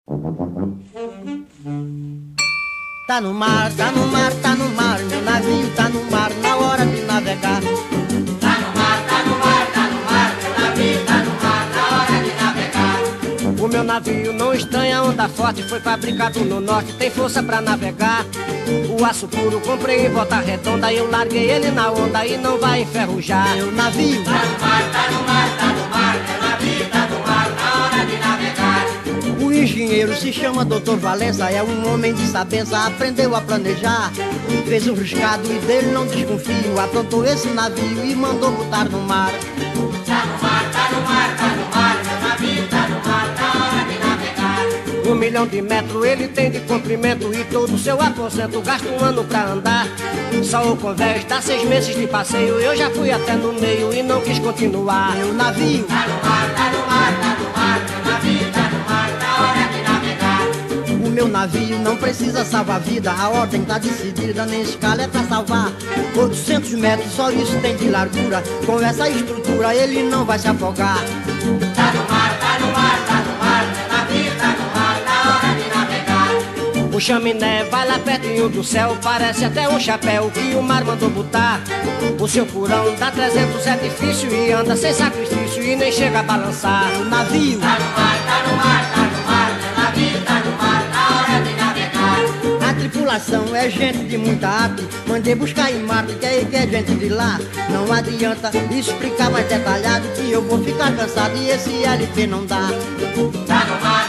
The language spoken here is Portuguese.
Tá no mar, tá no mar, tá no mar, meu navio tá no mar na hora de navegar. Tá no mar, tá no mar, tá no mar, meu navio tá no mar na hora de navegar. O meu navio não estranha onda forte, foi fabricado no norte, tem força pra navegar. O aço puro comprei em volta redonda, eu larguei ele na onda e não vai enferrujar. Meu navio tá no mar, tá no mar, tá no mar, meu navio tá no mar na hora de navegar. O engenheiro se chama Dr. Valença, é um homem de sabença, aprendeu a planejar. Fez um riscado e dele não desconfio, aprontou esse navio e mandou botar no mar. Tá no mar, tá no mar, tá no mar, meu navio tá no mar na hora de navegar. 1 milhão de metros ele tem de comprimento e todo o seu aposento gasta um ano pra andar. Só o convés dá 6 meses de passeio, eu já fui até no meio e não quis continuar. Meu navio tá no mar, tá no mar, tá no mar, meu navio tá no mar na hora de navegar. O meu navio não precisa salvar vida, a ordem tá decidida, nem escala é pra salvar. 800 metros, só isso tem de largura, com essa estrutura ele não vai se afogar. Tá no mar, tá no mar, tá no mar, meu navio tá no mar na hora de navegar. O chaminé vai lá pertinho do céu, parece até um chapéu que o mar mandou botar. O seu furão dá 300, é difícil e anda sem sacrifício e nem chega a balançar. O navio tá no mar, tá no mar, tá no mar, meu navio tá no mar na hora de navegar. A tripulação é gente de muita arte, mandei buscar em Marte, que é gente de lá. Não adianta explicar mais detalhado, que eu vou ficar cansado e esse LP não dá. Tá no mar,